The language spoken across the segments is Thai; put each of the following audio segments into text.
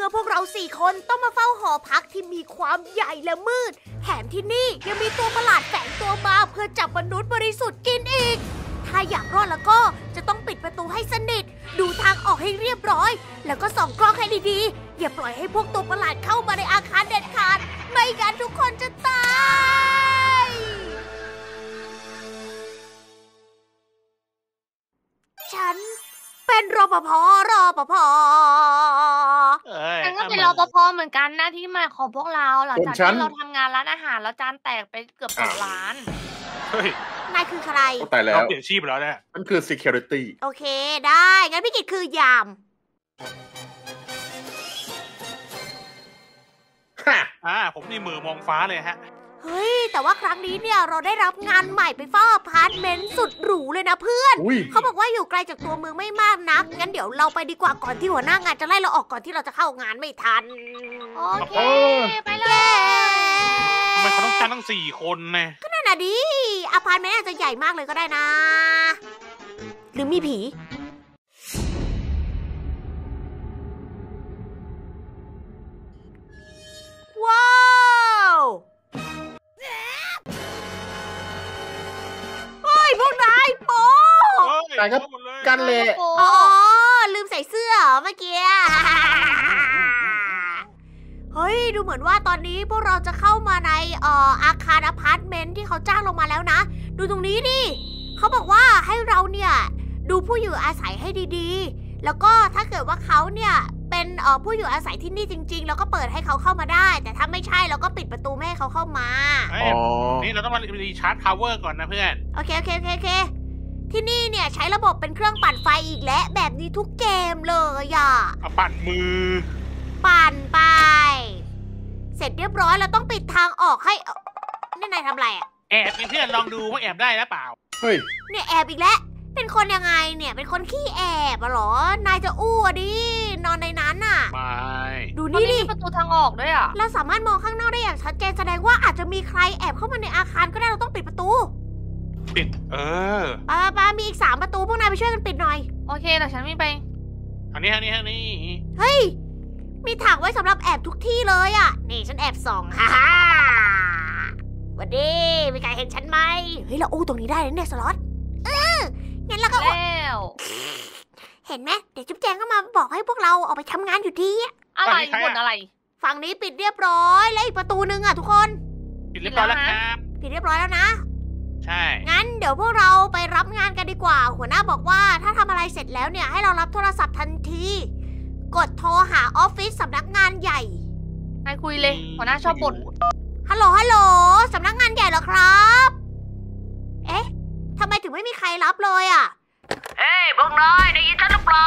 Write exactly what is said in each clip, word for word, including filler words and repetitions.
มื่อพวกเราสี่คนต้องมาเฝ้าหอพักที่มีความใหญ่และมืดแถมที่นี่ยังมีตัวประหลาดแฝงตัวมาเพื่อจับมนุษย์บริสุทธิ์กินอีกถ้าอยากรอดแล้วก็จะต้องปิดประตูให้สนิทดูทางออกให้เรียบร้อยแล้วก็ส่องกล้องให้ดีๆอย่าปล่อยให้พวกตัวประหลาดเข้ามาในอาคารเด็ดขาดไม่งั้นทุกคนจะตายฉันเป็นรปภรปภฉันก็เป็นรปภเหมือนกันหน้าที่ใหม่ของพวกเราหลังจากที่เราทำงานร้านอาหารแล้วจานแตกไปเกือบสิบล้านเฮ้ยนายคือใครตายแล้วเปลี่ยนชีพแล้วเนี่ยนั่นคือ security โอเคได้งั้นพี่กิตคือยามอ่าผมนี่มือมองฟ้าเลยฮะเฮ้ยแต่ว่าครั้งนี้เนี่ยเราได้รับงานใหม่ไปเฝ้าอพาร์ตเมนต์สุดหรูเลยนะเพื่อนเขาบอกว่าอยู่ไกลจากตัวเมืองไม่มากนักงั้นเดี๋ยวเราไปดีกว่าก่อนที่หัวหน้างานจะไล่เราออกก่อนที่เราจะเข้างานไม่ทันโอเคไปเลยทำไมเขาต้องการทั้งสี่คนเนี่ยก็นั่นน่ะดิอพาร์ตเมนต์อาจจะใหญ่มากเลยก็ได้นะหรือมีผีว้าวเฮ้ยพวกนายโป๊นายก็กันเลยอ๋อลืมใส่เสื้อเมื่อกี้เฮ้ยดูเหมือนว่าตอนนี้พวกเราจะเข้ามาในเอ่ออาคารอพาร์ตเมนต์ที่เขาจ้างลงมาแล้วนะดูตรงนี้ดิเขาบอกว่าให้เราเนี่ยดูผู้อยู่อาศัยให้ดีๆแล้วก็ถ้าเกิดว่าเขาเนี่ยเป็นเอ่อผู้อยู่อาศัยที่นี่จริงๆแล้วก็เปิดให้เขาเข้ามาได้แต่ถ้าไม่ใช่เราก็ปิดประตูไม่ให้เขาเข้ามาอ๋อนี่เราต้องมารีชาร์จพาวเวอร์ก่อนนะเพื่อนโอเคโอเคโอเคโอเคที่นี่เนี่ยใช้ระบบเป็นเครื่องปั่นไฟอีกแล้วแบบนี้ทุกเกมเลยอ่ะปั่นมือปั่นไปเสร็จเรียบร้อยเราต้องปิดทางออกให้นี่นายทำอะไรอ่ะแอบเพื่อนลองดูว่าแอบได้หรือเปล่าเฮ้ยเนี่ยแอบอีกแล้วเป็นคนยังไงเนี่ยเป็นคนขี้แอบอะหรอนายจะอู้อะดินอนในนั้นอ่ะไม่ดูนี่ดิประตูทางออกด้วยอ่ะเราสามารถมองข้างนอกได้อย่างชัดเจนแสดงว่าอาจจะมีใครแอบเข้ามาในอาคารก็ได้เราต้องปิดประตูปิดเออป้าป้ามีอีกสามประตูพวกนายไปช่วยกันปิดหน่อยโอเคแต่ฉันไม่ไปอันนี้อันนี้อันนี้เฮ้ยมีถังไว้สำหรับแอบทุกที่เลยอ่ะนี่ฉันแอบส่องฮ่าฮ่าวันดีมีใครเห็นฉันไหมเฮ้ยเราอู้ตรงนี้ได้เนี่ยสล็อตเอองั้นเราก็แล้วเห็นไหมเดี๋ยวจุ๊บแจงก็มาบอกให้พวกเราออกไปทำงานอยู่ดีอะไรบ่นอะไรฝั่งนี้ปิดเรียบร้อยแล้วอีกประตูนึงอ่ะทุกคนปิดเรียบร้อยแล้วครับปิดเรียบร้อยแล้วนะใช่งั้นเดี๋ยวพวกเราไปรับงานกันดีกว่าหัวหน้าบอกว่าถ้าทำอะไรเสร็จแล้วเนี่ยให้เรารับโทรศัพท์ทันทีกดโทรหาออฟฟิศสำนักงานใหญ่ไปคุยเลยหัวหน้าชอบบ่นฮัลโหลฮัลโหลสำนักงานใหญ่เหรอครับเอ๊ะทำไมถึงไม่มีใครรับเลยอ่ะเฮ้ยพวกนายได้ยินฉันหรือเปล่า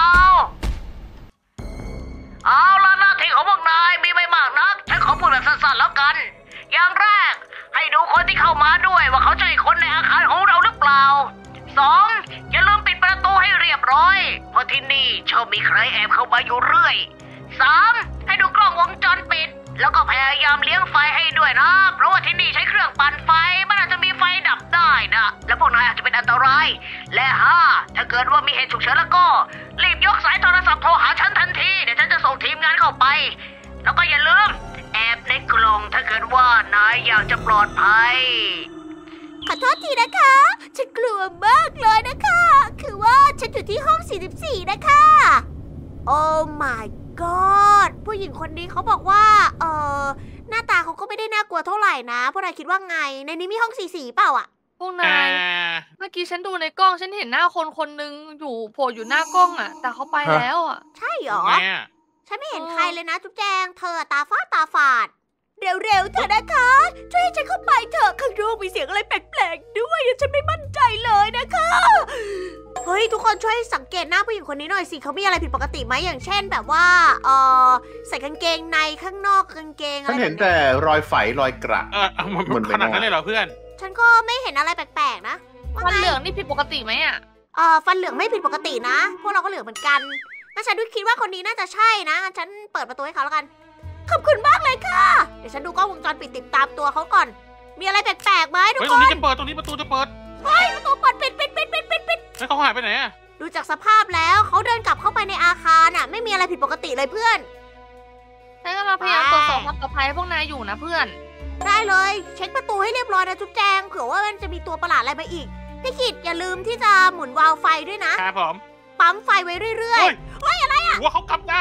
เอาล่ะหน้าที่ของพวกนายมีไม่มากนักฉันขอพูดแบบสั้นๆแล้วกันอย่างแรกให้ดูคนที่เข้ามาด้วยว่าเขาใช่คนในอาคารของเราหรือเปล่าสองอย่าลืมปิดประตูให้เรียบร้อยเพราะที่นี่ชอบมีใครแอบเข้ามาอยู่เรื่อยสามให้ดูกล้องวงจรปิดแล้วก็พยายามเลี้ยงไฟให้ด้วยนะเพราะว่าที่นี่ใช้เครื่องปั่นไฟมันอาจจะมีไฟดับได้นะแล้วพวกนายอาจจะเป็นอันตรายและห้าถ้าเกิดว่ามีเหตุฉุกเฉินแล้วก็รีบยกสายโทรศัพท์โทรหาฉันทันทีเดี๋ยวฉันจะส่งทีมงานเข้าไปแล้วก็อย่าลืมแอบในกล่องถ้าเกิดว่านายอยากจะปลอดภัยขอโทษทีนะคะฉันกลัวมากเลยนะคะคือว่าฉันอยู่ที่ห้องสี่สิบสี่นะคะโอ้ my god ผู้หญิงคนนี้เขาบอกว่าเออหน้าตาเขาก็ไม่ได้น่ากลัวเท่าไหร่นะพวกนายคิดว่าไงในนี้มีห้องสี่สี่เปล่าอ่ะพวกนายเมื่อกี้ฉันดูในกล้องฉันเห็นหน้าคนคนนึงอยู่โผล่อยู่หน้ากล้องอ่ะแต่เขาไปแล้วอ่ะใช่หรอฉันไม่เห็นใครเลยนะจุ๊บแจงเธอตาฟ้าตาฝาดเร็วๆเถอะนะคะช่วยให้ฉันเข้าไปเถอะข้างนอกมีเสียงอะไรแปลกๆด้วยฉันไม่มั่นใจเลยนะคะเฮ้ยทุกคนช่วยสังเกตหน้าผู้หญิงคนนี้หน่อยสิเขามีอะไรผิดปกติไหมอย่างเช่นแบบว่าเออใส่กางเกงในข้างนอกกางเกงอะไรฉันเห็นแต่รอยไฝรอยกระเออมันขนาดนั้นเลยเหรอเพื่อนฉันก็ไม่เห็นอะไรแปลกๆนะฟันเหลืองนี่ผิดปกติไหมอ่ะเออฟันเหลืองไม่ผิดปกตินะพวกเราก็เหลืองเหมือนกันงั้นฉันดูคิดว่าคนนี้น่าจะใช่นะฉันเปิดประตูให้เขาแล้วกันขอบคุณมากเลยค่ะเดี๋ยวฉันดูกล้องวงจรปิดติดตามตัวเขาก่อนมีอะไรแปลกๆไหมทุกคนตรงนี้จะเปิดตรงนี้ประตูจะเปิดเฮ้ยประตูเปิดปิดปิดปิดปิดปิดปิดแล้วเขาหายไปไหนอ่ะดูจากสภาพแล้วเขาเดินกลับเข้าไปในอาคารอ่ะไม่มีอะไรผิดปกติเลยเพื่อนให้พวกนายอยู่นะเพื่อนได้เลย เช็คประตูให้เรียบร้อยนะจุ๊บแจงเผื่อว่ามันจะมีตัวประหลาดอะไรมาอีกพี่กิตอย่าลืมที่จะหมุนวาล์วไฟด้วยนะครับผมปั๊มไฟไว้เรื่อยเฮ้ยอะไรอ่ะหัวเขากลับนะ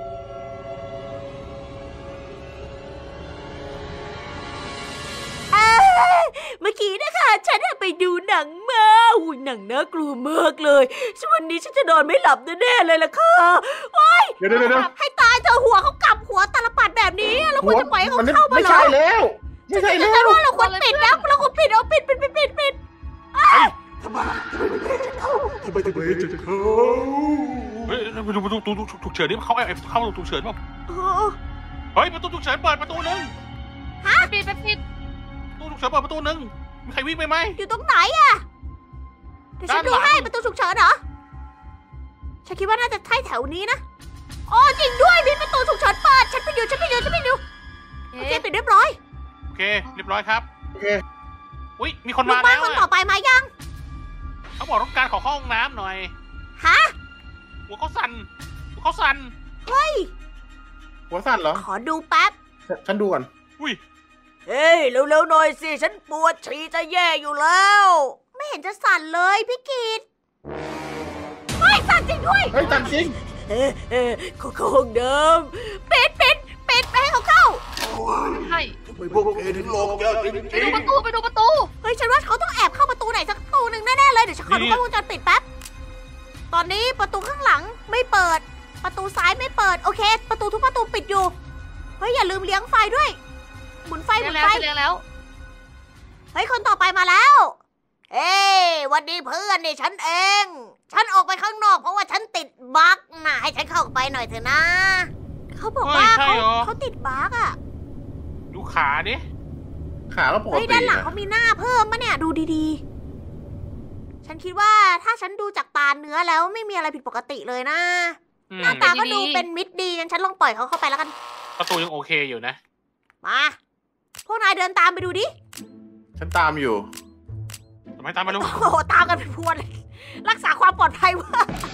ๆเอ้ยเมื่อกี้นะคะฉันไปดูหนังมาอุ้ยหนังน่ากลัวมากเลยวันนี้ฉันจะนอนไม่หลับแน่ๆเลยล่ะค่ะโอ้ยเดี๋ยวเดี๋ยวเดี๋ยวให้ตายเธอหัวเขากลับหัวตาลปัดแบบนี้แล้วควรจะปล่อยให้เขามันไม่เข้ามาไม่เหรอใช่แล้วไม่ใช่ฉัแล้นวว่าเราควรปิดแล้วเราควรปิดเอาปิดปิดปิดปิดปิดทำไมทำไมถึงไม่ให้ฉันเข้าเฮ้ยประตูประตูประตูฉุกเฉินนี่เขาไอ้เข้าประตูฉุกเฉินป่ะเออเฮ้ยประตูฉุกเฉินเปิดประตูนึงไปปิดไปปิดประตูฉุกเฉินเปิดประตูนึงมีใครวิ่งไปไหมอยู่ตรงไหนอะเดี๋ยวฉันดูด้านหลังให้ประตูฉุกเฉินเหรอฉันคิดว่าน่าจะใช่แถวนี้นะอ๋อจริงด้วยมีประตูฉุกเฉินเปิดฉันไปดูฉันไปดูฉันไปดูโอเคปิดเรียบร้อยโอเคเรียบร้อยครับโอเคอุ้ยมีคนลูมากบ้าแล้นวคนต่ออะไปมายังเขาบอกต้องการขอเข้าห้องน้ำหน่อยฮะหัวเขาสั่นหัวเขาสั่นเฮ้ยหัวสั่นเหรอขอดูแป๊บฉันดูก่อนอุ้ยเฮ้ยเร็วๆหน่อยสิฉันปวดฉี่จะแย่อยู่แล้ว ไม่เห็นจะสั่นเลยพี่กีดเฮ้ยสั่นจริงด้วยเฮ้ยสั่นจริงเอ๊ะเอ๊ะเขาเข้าห้องน้ำปิดปิดปิดไม่ให้เขาเข้าใช่ทำไมพวกแกถึงหลอกแกจริงไปดูประตูไปดูประตูเฮ้ยฉันว่าเขาต้องแอบเข้าประตูไหนสักประตูหนึ่งแน่ๆเลยเดี๋ยวฉันขอดูกล้องวงจรปิดแป๊บตอนนี้ประตูข้างหลังไม่เปิด ประตูซ้ายไม่เปิดโอเค ประตูทุกประตูปิดอยู่เฮ้ยอย่าลืมเลี้ยงไฟด้วยหมุนไฟหเลี้มุยงนแล้วไฟเลี้ยงแล้วเฮ้ยคนต่อไปมาแล้วเอ้ยวันนี้เพื่อนนี่ฉันเอง ฉันออกไปข้างนอกเพราะว่าฉันติดบั๊กนะให้ฉันเข้าไปหน่อยเถอะนะเขาบอกว่าเขาเขาติดบั๊กอ่ะดูขาดิขาก็ปกเฮ้ยติด้านหลังนะเขามีหน้าเพิ่มมะเนี่ยดูดีๆ ฉันคิดว่าถ้าฉันดูจากตาเนื้อแล้วไม่มีอะไรผิดปกติเลยนะอืมหน้าตาก็ดีๆดูเป็นมิตรดีงั้นฉันลองปล่อยเขาเข้าไปแล้วกันประตูยังโอเคอยู่นะมาพวกนายเดินตามไปดูดิฉันตามอยู่ทำไมตามมาลูกโอ้โหตามกันเป็นพวนเลยรักษาความปลอดภัยว่า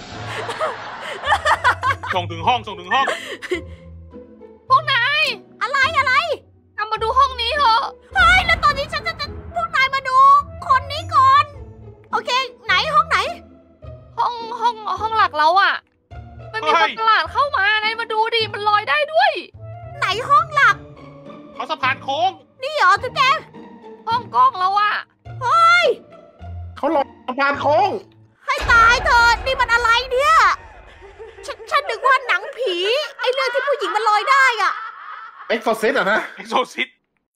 ส่งถึงห้องส่งถึงห้องพวกนายอะไรอะไรทำมาดูห้องนี้เถอะเฮ้ยแล้วตอนนี้ฉันจะจะพวกนายมาดูคนนี้ก่อนโอเค ไหนห้องไหนห้องห้องห้องหลักเราอ่ะ มันมีเฮ้คนยประหลาดเข้ามานายมาดูดิมันลอยได้ด้วยไหนห้องหลักเขาสะพานโค้งนี่เหรอจุ๊บแจงห้องกล้องเราอ่ะเขาหลอกสะพานโค้งให้ตายเถอะนี่มันอะไรเนี่ยฉันฉันนึกว่าหนังผีไอ้เรื่องที่ผู้หญิงมันลอยได้อะเอ็กโซซิสอะนะเอ็กโซซิต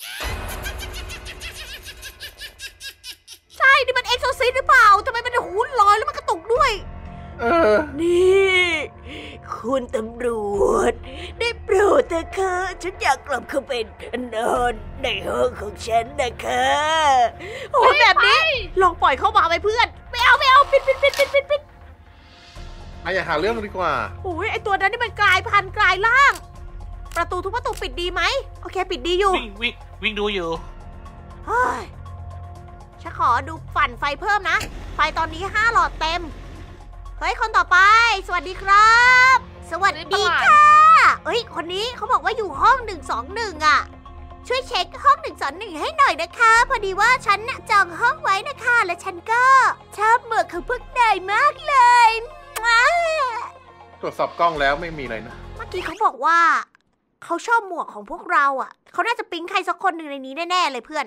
ใช่นี่มันเอ็กโซซิสหรือเปล่าทำไมมันหูลอยแล้วมันกระตุกด้วยเออนี่คุณตำรวจได้โปรดเถอะค่ะฉันอยากกลับเข้าไปนอนในห้องของฉันนะคะโอ้ยแบบนี้ลองปล่อยเข้ามาไปเพื่อนไม่เอาไม่เอาปิดปิดปิดปิดปิดปิดนายอย่าหาเรื่องมันดีกว่าโอ้ยไอตัวนั้นนี่มันกลายพันธุ์กลายร่าง ประตูทุกประตูปิดดีไหมโอเคปิดดีอยู่วิ่งวิ่งวิ่งดูอยู่เฮ้ยฉันขอดูปั่นไฟเพิ่มนะ ไฟตอนนี้ห้าหลอดเต็ม เฮ้ย คนต่อไป สวัสดีครับ สวัสดีค่ะเอ้ย คนนี้เขาบอกว่าอยู่ห้องหนึ่งสองหนึ่งอ่ะ ช่วยเช็คห้องหนึ่งสองหนึ่งให้หน่อยนะคะ พอดีว่าฉันน่ะจองห้องไว้นะคะ และฉันก็ชอบหมวกของพวกนายมากเลยม้าตรวจสอบกล้องแล้วไม่มีอะไรนะเมื่อกี้เขาบอกว่า เขาชอบหมวกของพวกเราอ่ะ เขาน่าจะปิ๊งใครสักคนหนึ่งในนี้แน่ๆเลยเพื่อน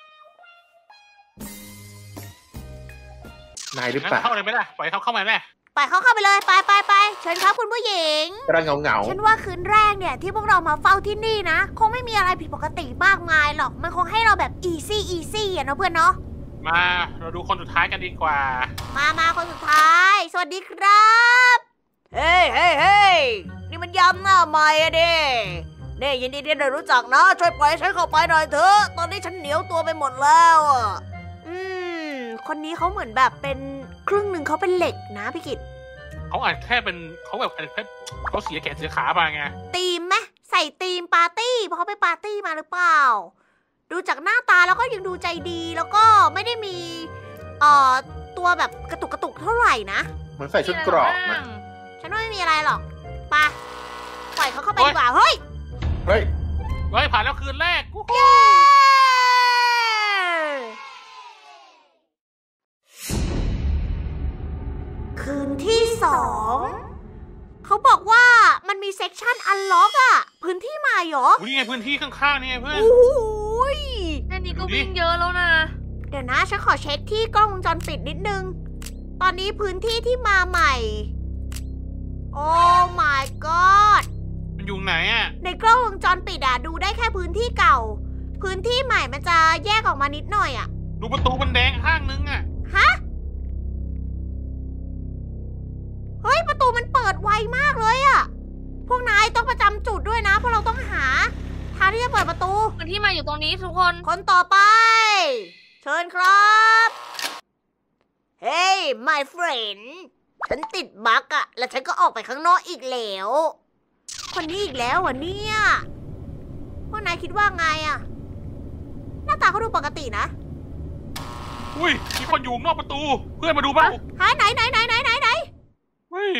นายหรืองั้นเปล่าเข้าเลยไหมล่ะ ปล่อยเขาเข้ามาไหมไปเข้าเข้าไปเลย ไปไปไปเชิญครับคุณผู้หญิงกำลังเงาเงาฉันว่าคืนแรกเนี่ยที่พวกเรามาเฝ้าที่นี่นะ คงไม่มีอะไรผิดปกติมากมายหรอก มันคงให้เราแบบ easy easy อะเนาะเพื่อนเนาะมาเราดูคนสุดท้ายกันดีกว่ามามาคนสุดท้าย สวัสดีครับ เฮ้ยเฮ้ยเฮ้ยนี่มันยำหน้าใหม่อะดิเน่ยินดีที่ได้รู้จักนะ ช่วยปล่อยฉันเข้าไปหน่อยเถอะ ตอนนี้ฉันเหนียวตัวไปหมดแล้วอะอืม คนนี้เขาเหมือนแบบเป็นครึ่งหนึ่งเขาเป็นเหล็กนะพี่กิตเขาอาจแค่เป็นเขาแบบอาจจะแค่เขาเสียแขนเสียขาไปไงธีมไหมใส่ธีมปาร์ตี้เพราะเขาไปปาร์ตี้มาหรือเปล่า ดูจากหน้าตาแล้วก็ยังดูใจดีแล้วก็ไม่ได้มีเอ่อตัวแบบกระตุกกระตุกเท่าไหร่นะเหมือนใส่ชุดเกรอกนะฉันว่าไม่มีอะไรหรอกไปปล่อยเขาเข้าไปดีกว่าเฮ้ยเฮ้ยเฮ้ยผ่านแล้วคืนแรกเย้คืนที่สองเขาบอกว่ามันมีเซกชันอันล็อกอะพื้นที่ใหม่เหรอนี่ไงพื้นที่ข้างๆนี่ไงเพื่อนโอ้โหยแค่นี้ก็วิ่งเยอะแล้วนะเดี๋ยวนะฉันขอเช็คที่กล้องวงจรปิดนิดนึง ตอนนี้พื้นที่ที่มาใหม่ โอ้ my god มันอยู่ไหนอ่ะในกล้องวงจรปิดอะดูได้แค่พื้นที่เก่า พื้นที่ใหม่มันจะแยกออกมานิดหน่อยอะดูประตูมันแดงข้างนึงอ่ะฮะ เฮ้ยประตูมันเปิดไวมากเลยอะพวกนายต้องประจำจุดด้วยนะเพราะเราต้องหาทางที่จะเปิดประตูคนที่มาอยู่ตรงนี้ทุกคนคนต่อไป เชิญครับเฮ้ย my friend ฉันติดบั๊กอะแล้วฉันก็ออกไปข้างนอกอีกแล้ว คนนี้อีกแล้วเหรอเนี่ยพวกนายคิดว่าไงอะหน้าตาเขาดูปกตินะอุ้ยมีคนอยู่นอกประตู เพื่อนมาดูเปล่าหาไหนไหนไหนไหนไหนไหนเฮ้ย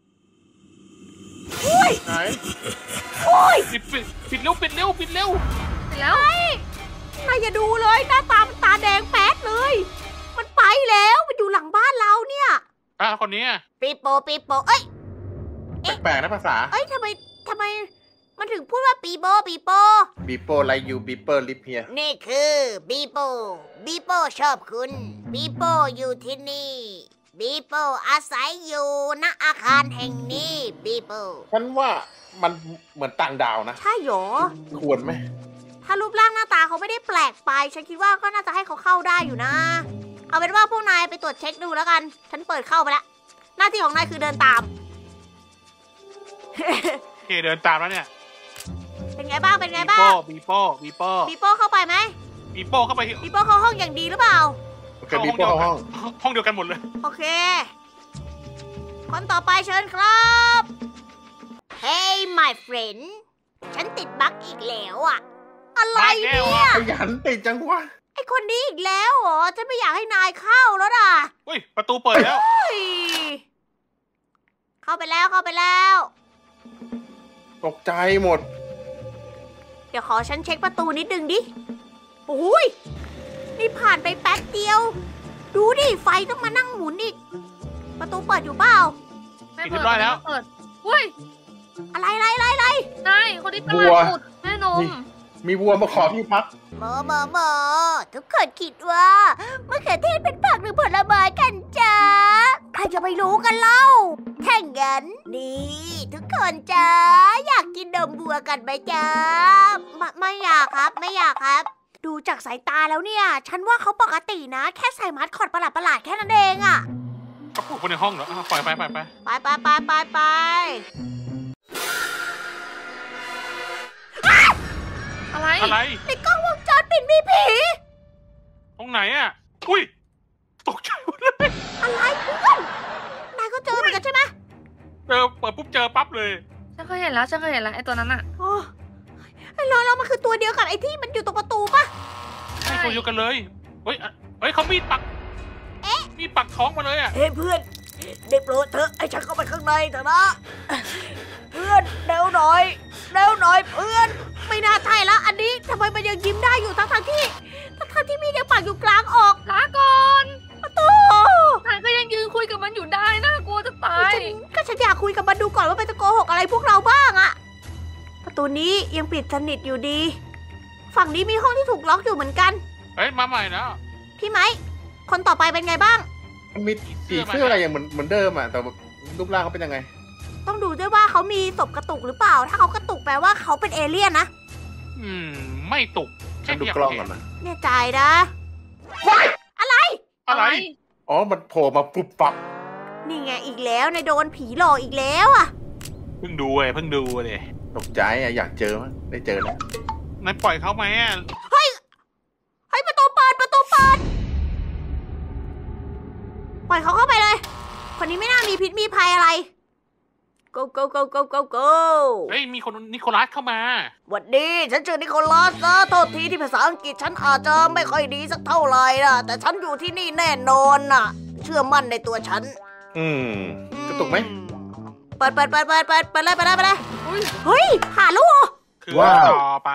อุ้ยไหนอุ้ยปิดปิดปิดเร็วปิดเร็วปิดเร็วเสร็จแล้วนายอย่าดูเลยหน้าตามันตาแดงแป๊ดเลย มันไปแล้วมันอยู่หลังบ้านเราเนี่ยอ่ะคนนี้อะปีโปปีโปเอ้ยแปลกๆนะภาษาเอ้ยทำไมทำไมมันถึงพูดว่าปีโปปีโปบีโปไลยูบีเปอร์ลิฟเฮียนี่คือบีโปบีโปชอบคุณบีโปอยู่ที่นี่บีโปอาศัยอยู่ณอาคารแห่งนี้บีโปฉันว่ามันเหมือนต่างดาวนะใช่หรอควรไหมถ้ารูปร่างหน้าตาเขาไม่ได้แปลกไป ฉันคิดว่าก็น่าจะให้เขาเข้าได้อยู่นะ เอาเป็นว่าพวกนายไปตรวจเช็คดูแล้วกัน ฉันเปิดเข้าไปแล้ว หน้าที่ของนายคือเดินตามโอเคเดินตามแล้วเนี่ยเป็นไงบ้าง เป็นไงบีบ้าโป้งบีโป้บีโป้บีโป้เข้าไปไหมบีโป้เข้าไปบีโป้เข้าห้องอย่างดีหรือเปล่าโอเคบีโปเข้าห้องห้องเดียวกันหมดเลยโอเค คนต่อไปเชิญครับ Hey my friend ฉันติดบั๊กอีกแล้วอะอะไรเนี่ยขยันติดจังวะไอคนนี้อีกแล้วเหรอ ฉันไม่อยากให้นายเข้าแล้วนะเฮ้ยประตูเปิดแล้วเฮ้ยเข้าไปแล้วเข้าไปแล้วตกใจหมดเดี๋ยวขอฉันเช็คประตูนิดนึงดิโอ้ยนี่ผ่านไปแป๊บเดียว ดูดิไฟต้องมานั่งหมุนอีก ประตูเปิดอยู่เปล่าไม่เปิดไม่เปิดอุ้ยอะไรอะไรอะไรอะไรนายคนที่ตลาดอุดแม่นมมีวัวมาขอที่พักหมอหมอหมอทุกคนคิดว่ามะเขือเทศเป็นผักหรือผลไม้กันจ๊ะใครจะไปรู้กันเล่าถ้างั้นนี่ทุกคนจ๊ะอยากกินนมวัวกันไหมจ๊ะไม่ไม่อยากครับไม่อยากครับ ดูจากสายตาแล้วเนี่ย ฉันว่าเขาปกตินะ แค่ใส่มัดคอดประหลาดประหลาดๆแค่นั้นเองอะเขาปลูกคนในห้องเหรออ่ะปล่อยไปปล่อยไปไปไปไปไปไปอะไรอะไรในกล้องวงจรปิดมีผีตรงไหนอ่ะ อุ้ยตกใจหมดเลยอะไรเพื่อนนายก็เจอเหมือนกันใช่ไหมเจอเปิดปุ๊บเจอปั๊บเลยฉันเคยเห็นแล้วฉันเคยเห็นแล้วไอ้ตัวนั้นอะโอ้ไอ้รอเรามันคือตัวเดียวกับไอ้ที่มันอยู่ตรงประตูปะใช่ตัวเดียวกันเลยเฮ้ยอ่ะเฮ้ยเขามีดปักเอ๊ะมีดปักท้องมาเลยอ่ะเฮ้ยเพื่อนได้โปรดเถอะไอ้ฉันเข้าไปข้างในเถอะนะเพื่อนเร็วหน่อยเร็วหน่อยเพื่อนไม่น่าใช่ละอันนี้ทำไมมันยังยิ้มได้อยู่ทั้งทที่ทั้งทที่มีดยังปักอยู่กลางออกลาก่อนประตูนายก็ยังยืนคุยกับมันอยู่ได้น่ากลัวจะตายฉันก็ฉันอยากคุยกับมันดูก่อนว่ามันจะโกหกอะไรพวกเราบ้างอะประตูนี้ยังปิดสนิทอยู่ดี ฝั่งนี้มีห้องที่ถูกล็อกอยู่เหมือนกันเฮ้ยมาใหม่แล้วพี่ไม้คนต่อไปเป็นไงบ้างมันมีสีเสื้ออะไรอย่างเหมือนเหมือนเดิมอ่ะแต่รูปร่างเขาเป็นยังไงต้องดูด้วยว่าเขามีศพกระตุกหรือเปล่า ถ้าเขากระตุกแปลว่าเขาเป็นเอเลี่ยนนะอืมไม่ตกฉันดูกล้องก่อนนะแน่ใจนะ อะไรอะไรอ๋อมันโผล่มาปุบปับนี่ไงอีกแล้วในายโดนผีหลอกอีกแล้วอ่ะเพิ่งดูเลยเพิ่งดูเลยตกใจอ่ะอยากเจอมั้ยได้เจอแล้วนายปล่อยเขาไหมอ่ะเฮ้ยประตูเปิดประตูเปิดปล่อยเขาเข้าไปเลย คนนี้ไม่น่ามีพิษมีภัยอะไร go go go go go go เฮ้ยมีคนนิโคลัสเข้ามาหวัดดีฉันชื่อนิโคลัสนะโทษทีที่ภาษาอังกฤษฉันอาจจะไม่ค่อยดีสักเท่าไหร่นะแต่ฉันอยู่ที่นี่แน่นอนน่ะ เชื่อมั่นในตัวฉันอืมกระตุกไหมเปิดเปิดเปิดเปิดเปิดเปิดเลยเปิดเลยเปิดเลยอุ้ยเฮ้ยหาลูกเหรอคือว้าวต่อไป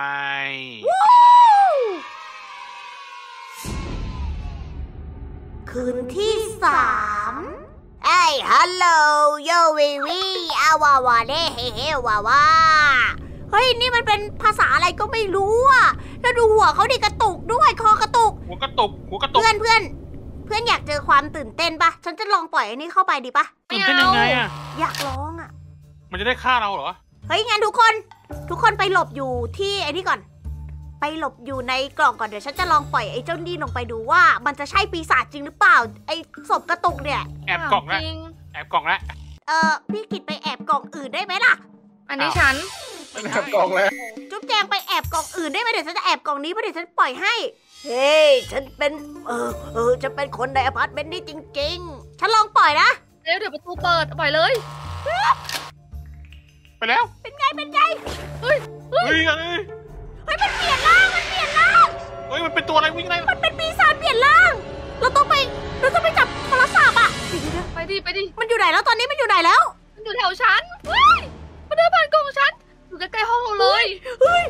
คืนที่สามเอ้ยฮัลโหลโยวีวีอาวาวาเดเฮเฮวาวาเฮ้ยนี่มันเป็นภาษาอะไรก็ไม่รู้อะแล้วดูหัวเขาดิกระตุกด้วยคอกระตุกหัวกระตุกหัวกระตุกเพื่อนเพื่อนเพื่อนอยากเจอความตื่นเต้นปะฉันจะลองปล่อยอันนี้เข้าไปดีปะตื่นเต้นยังไงอ่ะอยากลองอะมันจะได้ฆ่าเราเหรอเฮ้ยงั้นทุกคน ทุกคนไปหลบอยู่ที่ไอ้นี่ก่อน ไปหลบอยู่ในกล่องก่อนเดี๋ยวฉันจะลองปล่อยไอ้เจ้านี่ลงไปดูว่า มันจะใช่ปีศาจจริงหรือเปล่า ไอ้ศพกระตุกเนี่ยแอบกล่องแล้วจริงแอบกล่องแล้วเออพี่กิดไปแอบกล่องอื่นได้ไหมล่ะอันนี้ฉันแอบกล่องแล้วจุ๊บแจงไปแอบกล่องอื่นได้ไหมเดี๋ยวฉันจะแอบกล่องนี้เพราะเดี๋ยวฉันปล่อยให้ เฮ้ยฉันเป็น เออเออฉันเป็นคนในอพาร์ตเมนต์นี้จริงๆ ฉันลองปล่อยนะเดี๋ยวเดี๋ยวประตูเปิดปล่อยเลยไปแล้วเป็นไงเป็นไงเฮ้ยเฮ้ยเฮ้ยเฮ้ยมันเปลี่ยนร่างมันเปลี่ยนร่างเฮ้ยมันเป็นตัวอะไรวิ่งไล่มันเป็นปีศาจเปลี่ยนร่าง เราต้องไปเราต้องไปจับโทรศัพท์อะเดี๋ยวเดี๋ยวไปดิไปดิมันอยู่ไหนแล้วตอนนี้มันอยู่ไหนแล้วมันอยู่แถวฉันเฮ้ยมันเดินผ่านกล่องฉันอยู่ใกล้ๆห้องเราเลยเฮ้ย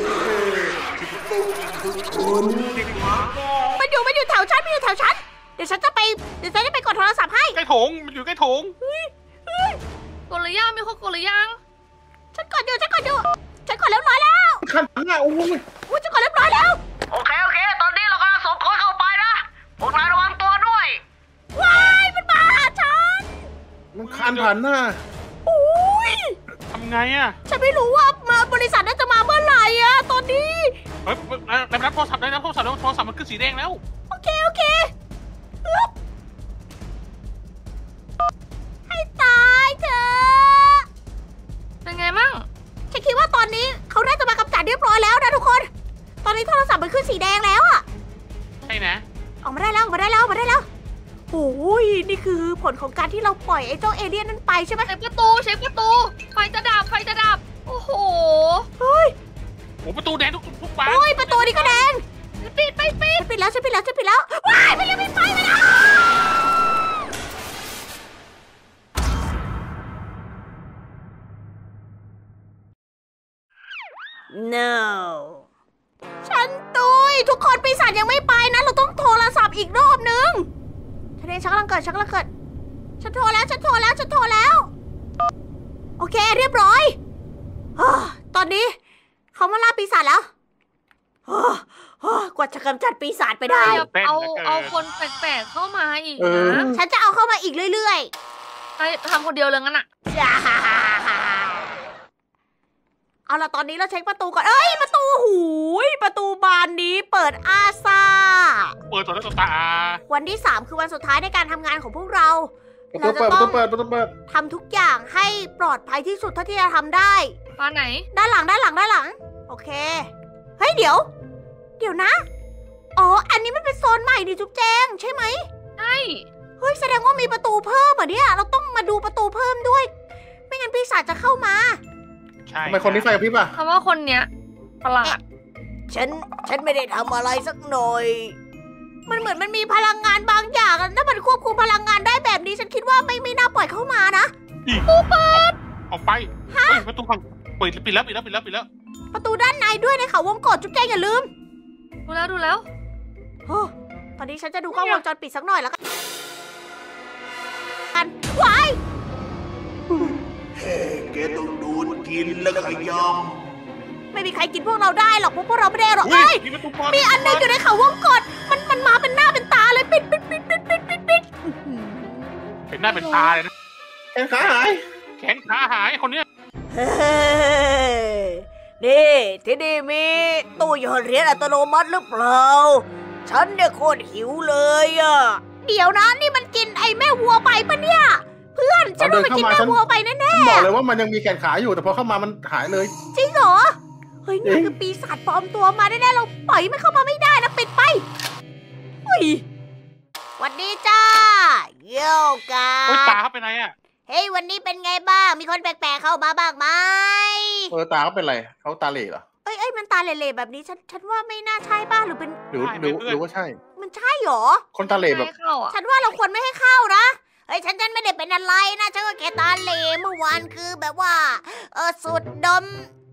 คุณมันอยู่มันอยู่แถวฉันมันอยู่แถวฉัน เดี๋ยวฉันจะไปเดี๋ยวฉันจะไปกดโทรศัพท์ให้ใกล้โถงมันอยู่ใกล้โถงกดหรือยังมีคนกดหรือยังฉันกดอยู่ฉันกดอยู่ฉันกดเรียบร้อยแล้วขั้นหน้าโอ้ยอุ้ยฉันกดเรียบร้อยแล้วโอเคโอเค ตอนนี้เรากำลังส่งคนเข้าไปนะ พวกนายระวังตัวด้วยว้ายมันมาหาฉันมันคานผ่านหน้าอุ้ยทำไงอ่ะฉันไม่รู้ว่ามาบริษัทน่าจะมาเมื่อไหร่อะตอนนี้เฮ้ยได้รับโทรศัพท์ได้รับโทรศัพท์แล้วโทรศัพท์มันขึ้นสีแดงแล้วโอเคโอเคอึ๊บให้ตายเถอะเป็นไงมั่งฉันคิดว่าตอนนี้เขาน่าจะมากำจัดเรียบร้อยแล้วนะทุกคน ตอนนี้โทรศัพท์มันขึ้นสีแดงแล้วอะใช่นะออกมาได้แล้วออกมาได้แล้วออกมาได้แล้วโอ้ยนี่คือผลของการที่เราปล่อยไอ้เจ้าเอเลี่ยนนั้นไปใช่ไหมเช็คประตูเช็คประตูไฟจะดับไฟจะดับโอ้โหเฮ้ยโอ้ประตูแดงทุกทุกบานโอ้ยประตูนี่ก็แดงปิดไปปิดฉันปิดแล้วฉันปิดแล้วฉันปิดแล้วว้ายมันยังไม่ไปมันอ่ะ no ฉันตุยทุกคนปีศาจยังไม่ไปนะเราต้องโทรศัพท์อีกรอบนึงฉันเองฉันกำลังเกิดฉันกำลังเกิดฉันโทรแล้วฉันโทรแล้วฉันโทรแล้วโอเคเรียบร้อยอ่าตอนนี้เขามาล่าปีศาจแล้วอ่าอ่ากว่าจะกำจัดปีศาจไปได้เอาเอาคนแปลกๆเข้ามาอีกเออนะฉันจะเอาเข้ามาอีกเรื่อยไอ้ทำคนเดียวเลยงั้นอะๆจ้าเอาล่ะตอนนี้เราเช็คประตูก่อน เอ้ยประตูหูยประตูบานนี้เปิดอาซาเปิดต่อหน้าต่อตาวันที่สามคือวันสุดท้ายในการทำงานของพวกเราประตูเปิดประตูเปิดประตูเปิดทำทุกอย่างให้ปลอดภัยที่สุดเท่าที่จะทำได้ปานไหนด้านหลังด้านหลังด้านหลัง โอเค เฮ้ยเดี๋ยว เดี๋ยวนะ อ๋อ อันนี้มันเป็นโซนใหม่ดิจุ๊บแจงใช่ไหมใช่เฮ้ยแสดงว่ามีประตูเพิ่มเหรอเนี่ยเราต้องมาดูประตูเพิ่มด้วย ไม่งั้นปีศาจจะเข้ามาใช่ทำไมคนนี้ไฟกับพริบอ่ะคำว่าคนเนี้ยประหลาดฉัน ฉันไม่ได้ทำอะไรสักหน่อย มันเหมือนมันมีพลังงานบางอย่างอะถ้ามันควบคุมพลังงานได้แบบนี้ ฉันคิดว่าไม่ไม่น่าปล่อยเข้ามานะตู้เปิดออกไปเฮ้ยประตูฝั่งเปิดปิดแล้วปิดแล้วปิดแล้วปิดแล้วประตูด้านในด้วยในเขาวงกตจุ๊บแจงอย่าลืมดูแล้วดูแล้วโอ้ตอนนี้ฉันจะดูกล้องวงจรปิดสักหน่อยแล้วกันกันว้ายแกต้องดูดกินแล้วขยไม่มีใครกินพวกเราได้หรอกเพราะพวกเราไม่ได้หรอกอุ้เอ้ยยมีประตูเปิดมีอันหนึงอยู่ในเขาวงกตมันมันมาเป็นหน้าเป็นตาเลยปิดปิดปิดปิดปิดปิดปิดเป็นหน้าเป็นตาเลยนะำแขนขาหายแขนขาหายคนเนี้ยเฮ้ยนี่ที่นี่มีตู้หยอดเหรียญอัตโนมัติหรือเปล่า ฉันเนี่ยโคตรหิวเลยอ่ะ เดี๋ยวนะนี่มันกินไอ้แม่วัวไปปะเนี่ย เพื่อนฉันว่ามันกินแม่วัวไปแน่ฉันบอกเลยว่ามันยังมีแขนขาอยู่แต่พอเข้ามามันหายเลยๆจริงเหรอ เฮ้ยนี่คือปีศาจปลอมตัวมาแน่ๆเราปล่อยมันเข้ามาไม่ได้นะปิดไปอุ้ยสวัสดีจ้าโยกาโอ้ยตาเขาเป็นไรอ่ะเฮ้ยวันนี้เป็นไงบ้าง มีคนแปลกๆเข้ามาบ้างไหมเออตาเขาเป็นไรเขาตาเหล่เหรอเอ้ยเอ้ยมันตาเหล่ๆแบบนี้ฉันฉันว่าไม่น่าใช่ป่ะหรือเป็นหรือหรือหรือว่าใช่มันใช่เหรอคนตาเหล่แบบไม่เข้าอ่ะฉันว่าเราควรไม่ให้เข้านะเฮ้ยฉันฉันไม่ได้เป็นอะไรนะฉันก็แค่ตาเหล่เมื่อวานคือแบบว่าเออสูดดม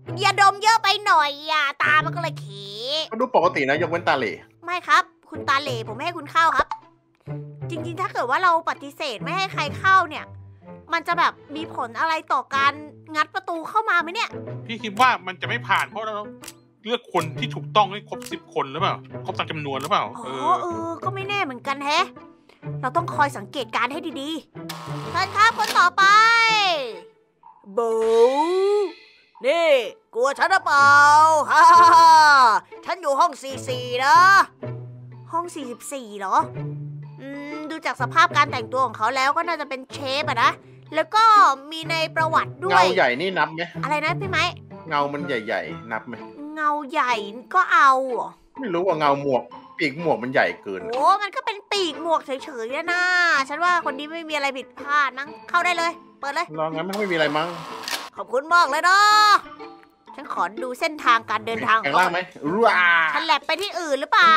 อย่าดมเยอะไปหน่อยอ่ะตามันก็เลยเขก็ดูปกตินะยกเว้นตาเหล่ไม่ครับ คุณตาเหล่ผมไม่ให้คุณเข้าครับ จริงๆ ถ้าเกิดว่าเราปฏิเสธไม่ให้ใครเข้าเนี่ย มันจะแบบมีผลอะไรต่อการงัดประตูเข้ามาไหมเนี่ยพี่คิดว่ามันจะไม่ผ่านเพราะเราเลือกคนที่ถูกต้องให้ครบสิบคนหรือเปล่าครบตามจำนวนหรือเปล่าอ๋เอออเออ ก็ไม่แน่เหมือนกันแฮะ เราต้องคอยสังเกตการณ์ให้ดีๆเชิญครับคนต่อไปบูนี่กลัวฉันหรือเปล่าฮ่าฉันอยู่ห้องสี่สิบสี่นะ ห้องสี่สิบสี่เหรอ อืม ดูจากสภาพการแต่งตัวของเขาแล้วก็น่าจะเป็นเชฟอะนะ แล้วก็มีในประวัติด้วเงาย ใหญ่นี่นับไหมอะไรนะพี่ไม้เงามันใหญ่ ๆ นับไหมเงาใหญ่ก็เอาเหรอไม่รู้ว่าเงาหมวก ปีกหมวกมันใหญ่เกินโอ้มันก็เป็นปีกหมวกเฉยๆนะนะฉันว่าคนนี้ไม่มีอะไรผิดพลาดมั้ง เข้าได้เลย เปิดเลยลองงั้นมันไม่มีอะไรมั้งขอบคุณมากเลยนะ ฉันขอดูเส้นทางการเดินทางแข่งล่างไหมว้าฉันแลบไปที่อื่นหรือเปล่า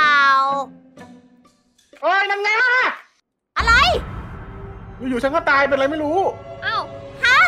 เอ้ยนั่นไงอะไรอยู่ๆฉันก็ตายเป็นอะไรไม่รู้อ้าวฮะ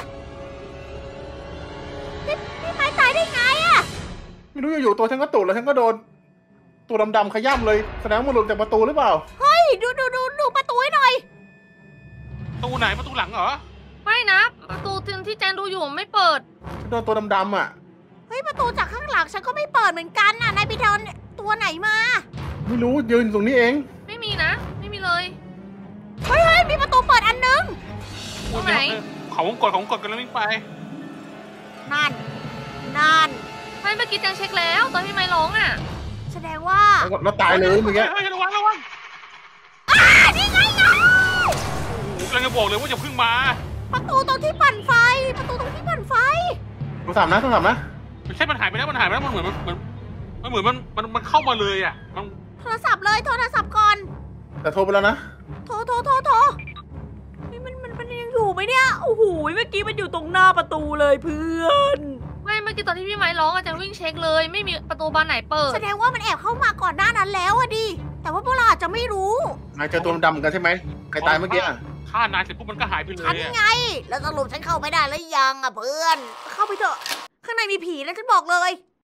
พี่พี่ไม้ตายได้ไงอะไม่รู้อยู่ๆตัวฉันก็ตุดแล้วฉันก็โดน ตัวดำๆขย้ำเลยแสดงว่ามันหลุดจากประตูหรือเปล่าเฮ้ย ดูดูดูดูประตูให้หน่อยประตูไหนประตูหลังเหรอไม่นะ ประตูที่แจนดูอยู่ไม่เปิดฉันโดนตัวดำๆอ่ะเฮ้ย ประตูจากข้างหลังฉันก็ไม่เปิดเหมือนกันน่ะ นายไปโดนตัวไหนมาไม่รู้ยืนอยู่ตรงนี้เองไม่มีนะ ไม่มีเลยเฮ้ยเฮ้ยมีประตูเปิดอันนึงตรงไหนเขาวงกดเขาวงกดกันแล้ววิ่งไปนั่น นั่นไม่เมื่อกี้แจงเช็คแล้วตอนพี่ไม้ร้องอ่ะแสดงว่าแล้วตายเลยเมื่อกี้เฮ้ยระวังระวังอ่านี่ไงนะกำลังจะบอกเลยว่าอย่าเพิ่งมาประตูตรงที่ปั่นไฟ ประตูตรงที่ปั่นไฟโทรศัพท์นะโทรศัพท์นะไม่ใช่มันหายไปแล้วมันหายไปแล้วมันเหมือนมันเหมือนมันเหมือนมันมันมันเข้ามาเลยอ่ะมันโทรศัพท์เลย โทรศัพท์ก่อนแต่โทรไปแล้วนะโทรโทรโทรโทรนี่มันมันมันยังอยู่ไหมเนี่ย โอ้โห เมื่อกี้มันอยู่ตรงหน้าประตูเลยเพื่อนไม่เมื่อกี้ตอนที่พี่ไม้ร้องอะแจงวิ่งเช็คเลยไม่มีประตูบานไหนเปิดแสดงว่ามันแอบเข้ามาก่อนหน้านั้นแล้วอะดิ แต่ว่าพวกเราอาจจะไม่รู้นายเจอตัวดำๆกันใช่ไหมใครตายเมื่อกี้อะฆ่านายเสร็จปุ๊บมันก็หายไปเลฉันยอะไง แล้วสรุปฉันเข้าไม่ได้แล้วยังอะเพื่อน เข้าไปเถอะ ข้างในมีผีนะฉันบอกเลย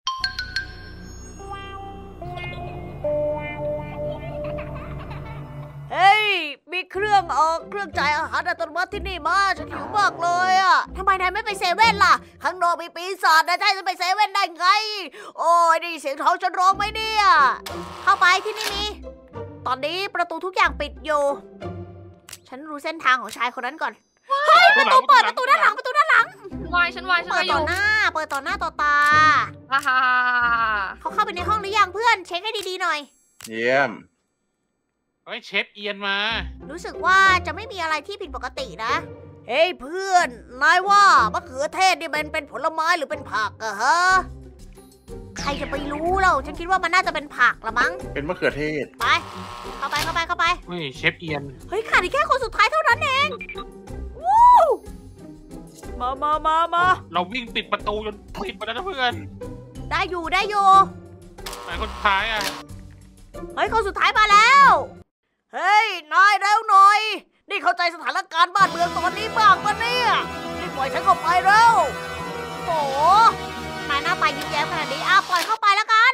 เฮ้ย มีเครื่องเออกเครื่องจ่ายอาหารอัตโนมัติที่นี่มาฉันหิวมากเลยอะทำไมนายไม่ไปเซเว่นล่ะ ข้างนอกมีปีศาจนายจะให้ฉันไปเซเว่นได้ไง โอ้ยได้ยินเสียงเท้าฉันร้องไหมเนี่ย เข้าไปที่นี่มี ตอนนี้ประตูทุกอย่างปิดอยู่ ฉันรู้เส้นทางของชายคนนั้นก่อน เฮ้ย ประตูเปิดประตูด้านหลังประตูด้านหลังวายฉันวายฉันเปิวาดยอต่อยู่ หน้า เปิดต่อหน้าต่อตาฮ่าฮ่าฮ่าฮ่าเขาเข้าไปในห้องหรือยังเพื่อน เช็คให้ดีๆหน่อยเยี่ยมเฮ้ยเชฟเอียนมารู้สึกว่าจะไม่มีอะไรที่ผิดปกตินะ เฮ้ยเพื่อน นายว่ามะเขือเทศนี่มันเป็นผลไม้หรือเป็นผักอะฮะ ใครจะไปรู้เราฉันคิดว่ามันน่าจะเป็นผักละมั้งเป็นมะเขือเทศไป เข้าไปเข้าไปเข้าไปเฮ้ยเชฟเอียนเฮ้ยขาดอีกแค่คนสุดท้ายเท่านั้นเองวู้มามามามาเราวิ่งปิดประตูจนปิดไปแล้วนะเพื่อนได้อยู่ได้อยู่ไหนคนสุดท้ายอ่ะเฮ้ยคนสุดท้ายมาแล้ว เฮ้ย นายเร็วหน่อย นี่เข้าใจสถานการณ์บ้านเมืองตอนนี้บ้างปะเนี่ยนี่ปล่อยฉันเข้าไปเร็วโอ้โหนายหน้าตายิ้มแย้มขนาดนี้อ่ะปล่อยเข้าไปแล้วกัน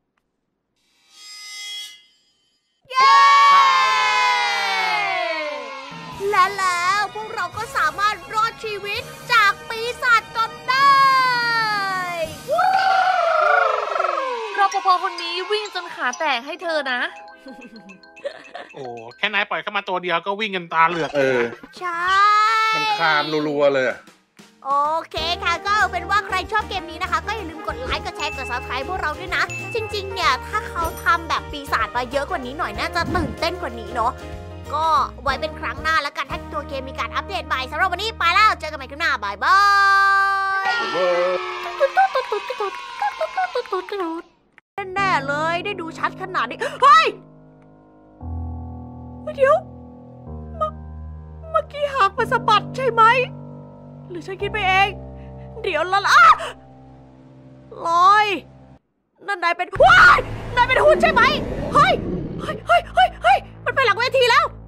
เย้ และแล้วพวกเราก็สามารถรอดชีวิตจากปีศาจจนได้รปภคนนี้วิ่งจนขาแตกให้เธอนะโอ้แค่นายปล่อยเข้ามาตัวเดียวก็วิ่งกันตาเหลือกเออใช่มันคามรัวๆเลยอะโอเคค่ะก็เอาเป็นว่าใครชอบเกมนี้นะคะ ก็อย่าลืมกดไลค์กดแชร์กด ซับสไครบ์พวกเราด้วยนะ จริงๆเนี่ยถ้าเขาทำแบบปีศาจมาเยอะกว่านี้หน่อยน่าจะตื่นเต้นกว่านี้เนาะก็ไว้เป็นครั้งหน้าแล้วกันถ้าตัวเกมมีการอัปเดตใหม่สำหรับวันนี้ไปแล้วเจอกันใหม่ครั้งหน้าบายบายเวอร์แน่ๆเลยได้ดูชัดขนาดนี้เฮ้ยเดี๋ยวเมื่อเมื่อกี้หางมันสะบัดใช่ไหมหรือฉันคิดไปเอง เดี๋ยวละล่ะลอยนั่นนายเป็นว้ายนายเป็นหุ่นใช่ไหมเฮ้ยเฮ้ยเฮ้ยเฮ้ยเฮ้ยมันไปหลังเวทีแล้ว